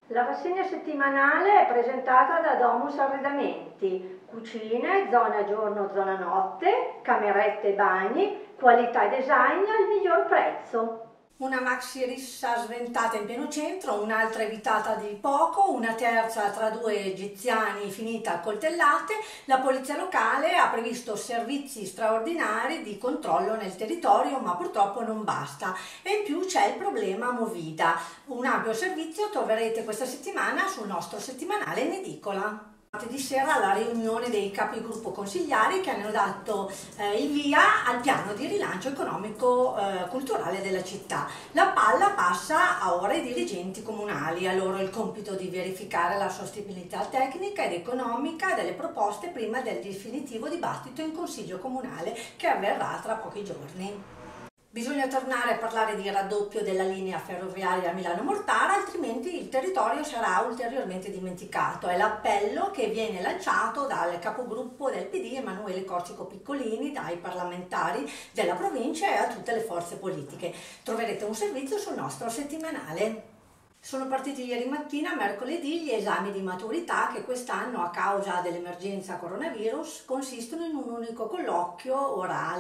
La rassegna settimanale è presentata da Domus Arredamenti, cucine, zona giorno, zona notte, camerette e bagni, qualità e design al miglior prezzo. Una maxi rissa sventata in pieno centro, un'altra evitata di poco, una terza tra due egiziani finita a coltellate. La polizia locale ha previsto servizi straordinari di controllo nel territorio, ma purtroppo non basta. E in più c'è il problema Movida. Un ampio servizio troverete questa settimana sul nostro settimanale in edicola. Martedì sera la riunione dei capigruppo consigliari che hanno dato il via al piano di rilancio economico-culturale della città. La palla passa a ora ai dirigenti comunali, a loro il compito di verificare la sostenibilità tecnica ed economica delle proposte prima del definitivo dibattito in Consiglio Comunale che avverrà tra pochi giorni. Bisogna tornare a parlare di raddoppio della linea ferroviaria Milano-Mortara, altrimenti il territorio sarà ulteriormente dimenticato. È l'appello che viene lanciato dal capogruppo del PD Emanuele Corsico Piccolini, dai parlamentari della provincia e a tutte le forze politiche. Troverete un servizio sul nostro settimanale. Sono partiti ieri mattina, mercoledì, gli esami di maturità che quest'anno, a causa dell'emergenza coronavirus, consistono in un unico colloquio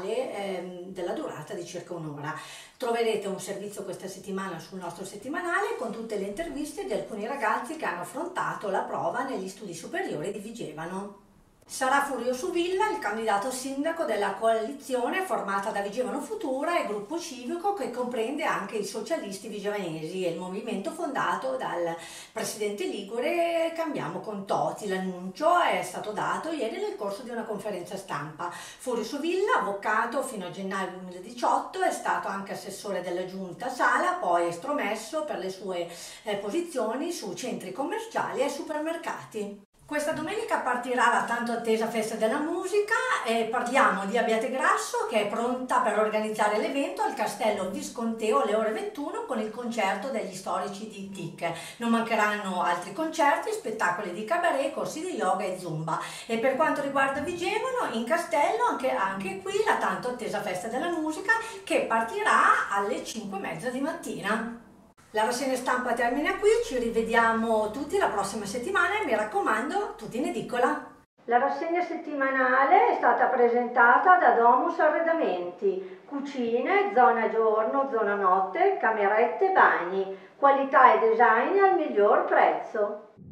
orale della durata di circa un'ora. Troverete un servizio questa settimana sul nostro settimanale con tutte le interviste di alcuni ragazzi che hanno affrontato la prova negli studi superiori di Vigevano. Sarà Furio Suvilla il candidato sindaco della coalizione formata da Vigevano Futura e gruppo civico che comprende anche i socialisti vigevanesi e il movimento fondato dal presidente ligure Cambiamo con Toti. L'annuncio è stato dato ieri nel corso di una conferenza stampa. Furio Suvilla, avvocato fino a gennaio 2018, è stato anche assessore della giunta Sala, poi estromesso per le sue posizioni su centri commerciali e supermercati. Questa domenica partirà la tanto attesa festa della musica e parliamo di Abbiategrasso che è pronta per organizzare l'evento al Castello Visconteo alle ore 21 con il concerto degli storici di TIC. Non mancheranno altri concerti, spettacoli di cabaret, corsi di yoga e zumba. E per quanto riguarda Vigevano, in Castello anche qui la tanto attesa festa della musica che partirà alle 5:30 di mattina. La rassegna stampa termina qui, ci rivediamo tutti la prossima settimana e mi raccomando, tutti in edicola. La rassegna settimanale è stata presentata da Domus Arredamenti, cucine, zona giorno, zona notte, camerette e bagni, qualità e design al miglior prezzo.